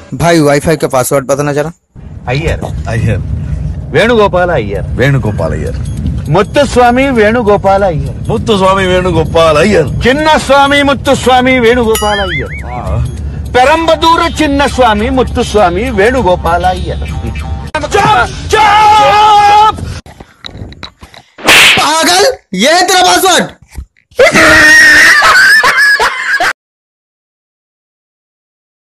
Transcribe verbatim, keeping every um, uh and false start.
भाई वाईफाई का पासवर्ड बताना जरा। अय्यर अय्यर वेणुगोपाल अय्यर वेणुगोपाल अय्यर मुत्तुस्वामी वेणुगोपाल अय्यर मुत्तुस्वामी वेणुगोपाल अय्यर चिन्नस्वामी मुत्तुस्वामी वेणुगोपाल अय्यर पेरंबदूर चिन्नस्वामी मुत्तुस्वामी वेणुगोपाल अय्यर। पागल, ये है तेरा पासवर्ड।